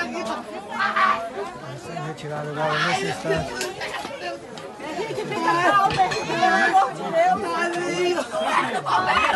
Sendo retirado agora nesse instante. Pelo amor de Deus,